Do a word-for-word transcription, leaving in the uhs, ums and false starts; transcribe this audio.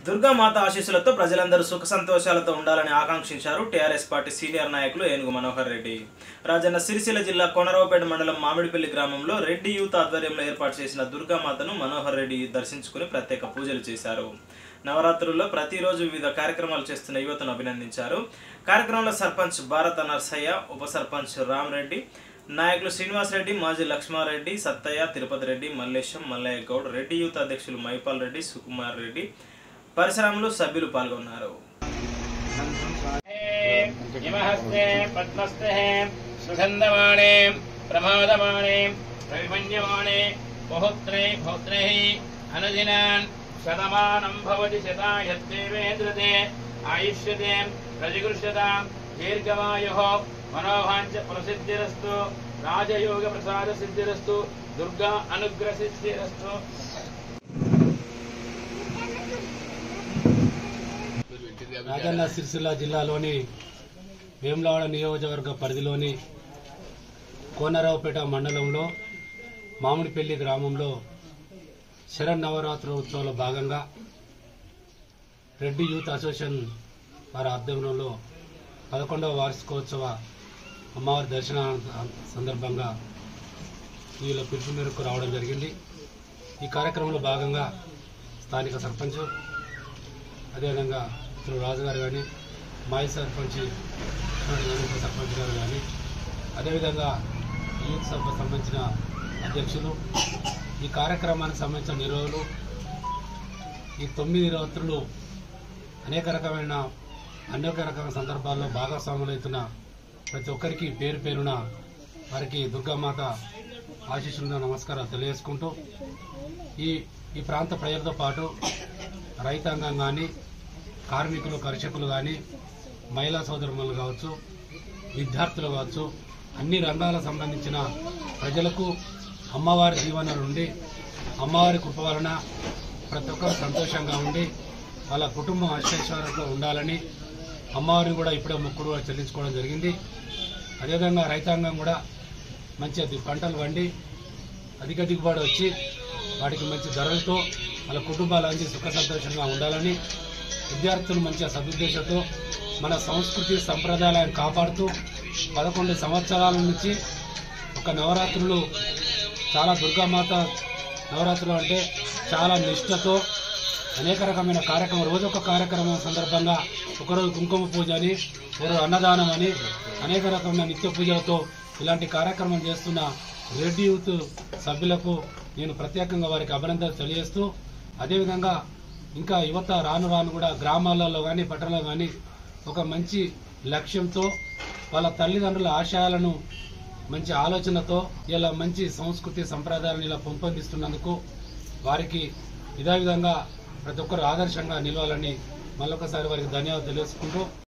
దుర్గామాత ఆశీస్సులతో ప్రజలందరూ సుఖ సంతోషాలతో ఉండాలని ఆకాంక్షించారు టీఆర్ఎస్ పార్టీ సీనియర్ నాయకులు ఏనుగు మనోహర్ రెడ్డి. రాజన్న సిరిసిల్ల జిల్లా కొనరావుపేట మండలం మామిడిపల్లి గ్రామంలో రెడ్డి యూత్ ఆధ్వర్యంలో ఏర్పాటు చేసిన దుర్గామాతను మనోహర్ రెడ్డి దర్శించుకుని ప్రత్యేక పూజలు చేశారు. నవరాత్రుల్లో ప్రతిరోజు వివిధ కార్యక్రమాలు చేస్తున్న యువతను అభినందించారు. కార్యక్రమంలో సర్పంచ్ భారత నర్సయ్య, ఉప సర్పంచ్ రామ్ రెడ్డి, నాయకులు శ్రీనివాస్ రెడ్డి, మాజీ లక్ష్మారెడ్డి, సత్తయ్య, తిరుపతి రెడ్డి, మల్లేశం, మల్లయ్య గౌడ్, రెడ్డి యూత్ అధ్యక్షులు మైపాల్ రెడ్డి, సుకుమార్ రెడ్డి, పరిసరంలో సభ్యులు పాల్గొన్నారు. శతమానం భవతి శతాయత్తేవేంద్రతే ఆయుష్యతే ప్రతిగృష్యతాం దీర్ఘమాయుః మనోవాంఛ ప్రసిద్ధిరస్తు రాజయోగ ప్రసాద సిద్ధిరస్తు దుర్గా అనుగ్రహ సిద్ధిరస్తు. రాజన్న సిరిసిల్ల జిల్లాలోని వేములవాడ నియోజకవర్గ పరిధిలోని కోనరావుపేట మండలంలో మామిడిపల్లి గ్రామంలో శరన్నవరాత్రి ఉత్సవంలో భాగంగా రెడ్డి యూత్ అసోసియేషన్ వారి ఆధ్వర్యంలో పదకొండవ వార్షికోత్సవ అమ్మవారి దర్శన సందర్భంగా వీళ్ళ పిలుపు మేరకు రావడం జరిగింది. ఈ కార్యక్రమంలో భాగంగా స్థానిక సర్పంచ్, అదేవిధంగా ఇతరు రాజుగారు కానీ, మాజీ సర్పంచ్ సర్పంచ్ గారు కానీ, అదేవిధంగా యూత్ సభకు సంబంధించిన అధ్యక్షులు, ఈ కార్యక్రమానికి సంబంధించిన నిర్వహణలు, ఈ తొమ్మిది రాత్రులు అనేక రకమైన అనేక రకమైన సందర్భాల్లో భాగస్వాములు అవుతున్న ప్రతి ఒక్కరికి పేరు పేరున వారికి దుర్గామాత ఆశీస్సులను నమస్కారాలు తెలియజేసుకుంటూ ఈ ఈ ప్రాంత ప్రజలతో పాటు రైతాంగం కానీ, కార్మికులు, కర్షకులు కానీ, మహిళా సోదరులు కావచ్చు, విద్యార్థులు కావచ్చు, అన్ని రంగాలకు సంబంధించిన ప్రజలకు అమ్మవారి జీవనం నుండి అమ్మవారి కృప వలన ప్రతి ఒక్కరు సంతోషంగా ఉండి వాళ్ళ కుటుంబం అష్టైశ్వర్యంతో ఉండాలని అమ్మవారిని కూడా ఇప్పుడే మొక్కుడు చెల్లించుకోవడం జరిగింది. అదేవిధంగా రైతాంగం కూడా మంచి పంటలు వండి అధిక దిగుబడి వచ్చి వాటికి మంచి ధరలతో వాళ్ళ కుటుంబాలన్నీ సుఖ సంతోషంగా ఉండాలని, విద్యార్థులు మంచిగా సదుద్దేశంతో మన సంస్కృతి సంప్రదాయాలను కాపాడుతూ పదకొండు సంవత్సరాల నుంచి ఒక నవరాత్రులు చాలా దుర్గామాత నవరాత్రులు అంటే చాలా నిష్ఠతో అనేక రకమైన కార్యక్రమం, రోజు ఒక కార్యక్రమం సందర్భంగా ఒకరోజు కుంకుమ పూజ అని, ఒకరోజు అన్నదానం అని, అనేక రకమైన నిత్య పూజలతో ఇలాంటి కార్యక్రమం చేస్తున్న రెడ్డి యూత్ సభ్యులకు నేను ప్రత్యేకంగా వారికి అభినందనలు తెలియజేస్తూ, అదేవిధంగా ఇంకా యువత రాను రాను కూడా గ్రామాలలో కానీ పట్టణంలో కానీ ఒక మంచి లక్ష్యంతో వాళ్ళ తల్లిదండ్రుల ఆశయాలను మంచి ఆలోచనతో ఇలా మంచి సంస్కృతి సంప్రదాయాలను ఇలా పెంపొందిస్తున్నందుకు వారికి ఇదే విధంగా ప్రతి ఒక్కరు ఆదర్శంగా నిలవాలని మళ్ళొకసారి వారికి ధన్యవాదాలు తెలియజేసుకుంటూ